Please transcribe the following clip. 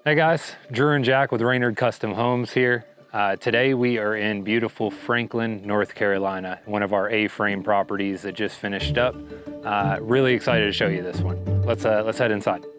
Hey guys, Drew and Jack with Raynard Custom Homes here. Today we are in beautiful Franklin, North Carolina, one of our A-frame properties that just finished up. Really excited to show you this one. Let's head inside.